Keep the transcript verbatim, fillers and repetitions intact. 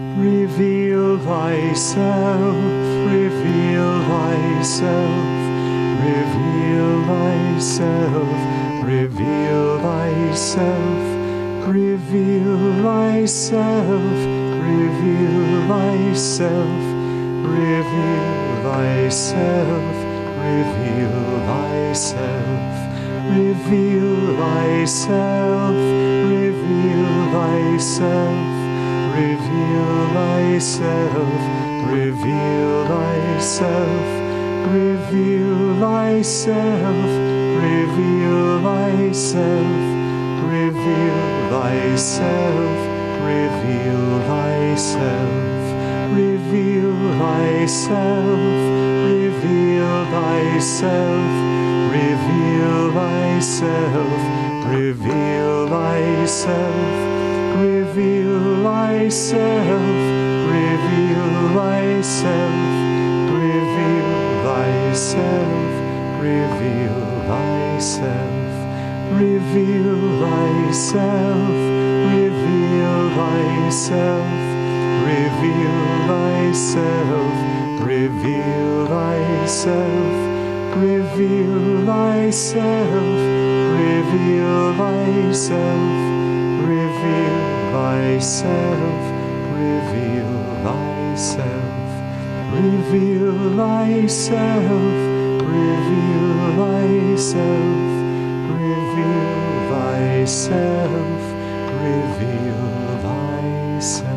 Reveal thyself, reveal thyself, reveal thyself, reveal thyself, reveal thyself, reveal thyself, reveal thyself, reveal thyself, reveal thyself, reveal thyself. Reveal thyself, reveal thyself, reveal thyself, reveal thyself, reveal thyself, reveal thyself, reveal thyself, reveal thyself, reveal thyself, reveal thyself. Reveal thyself, reveal thyself, reveal thyself, reveal thyself, reveal thyself, reveal thyself, reveal thyself, reveal thyself, reveal thyself, reveal thyself. Reveal thyself, reveal thyself, reveal thyself, reveal thyself, reveal thyself, reveal thyself.